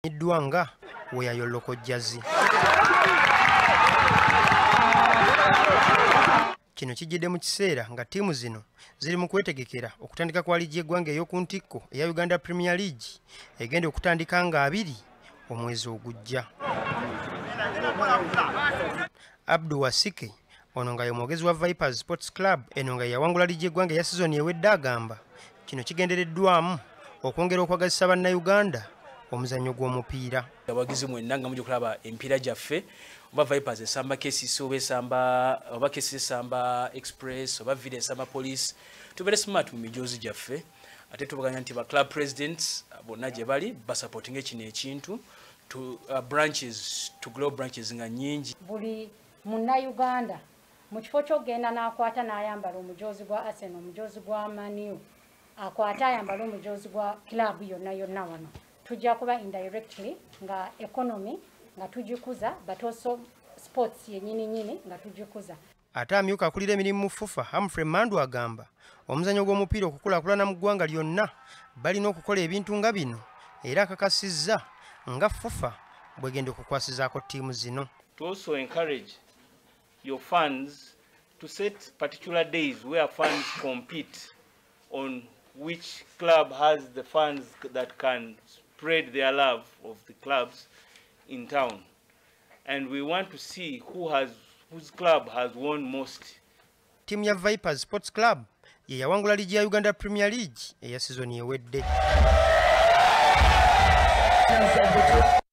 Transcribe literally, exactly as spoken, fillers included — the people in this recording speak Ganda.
Idwanga we ayoloko jazi. Kino kijidde mu kiseera nga ttiimu zino ziri mu kwetegekera okutandika kwa liigi y'eggwanga ey'oku ntikko eya Uganda Premier League egenda okutandika nga abiri omwezi ogujja. Abdu Wasike ono nga ye mwogezi wa Vipers Sports Club eno nga yawangula liigi y'eggwanga eya sizoni ewedde agamba kino kigendereddwamu okwongera okwagazisa bannayuganda omuzannyo gw'omupiira. Abawagizi mwenna nga mujja kulaba empiira gyaffe oba Vipers esamba K C C oba esamba oba K C C esamba Express oba Vida esamba Police tubeere smart mu mijoozi gyaffe ate tubaganya nti ba club presidents bonna gye bali basupporting ekino ekintu to uh, branches to grow branches nga nnyingi. Buli munnayuganda mu kifo ky'ogenda n'akwata n'ayambala omujoozi gwa Arsenal omujoozi gwa Man U akwata ayambala omujoozi gwa club yonna yonna wano tujja kuba indirectly nga economy nga tujikuza but also sports yenyini nyini nga tujikuza. Ate amyuka akulira emirimu mu FIFA Humphrey Mandu agamba omuzannyo gw'omupiira okukulaakulana mu ggwanga lyonna balina okukola ebintu nga bino era akakasizza nga FIFA bwegenda okukwasizaako ttiimu zino. To also encourage your fans to set particular days where fans compete on which club has the fans that can spread their love of the clubs in town, and we want to see who has whose club has won most. Timu ya Vipers Sports Club ye yawangula liigi ya Uganda Premier League eya sizoni ewedde.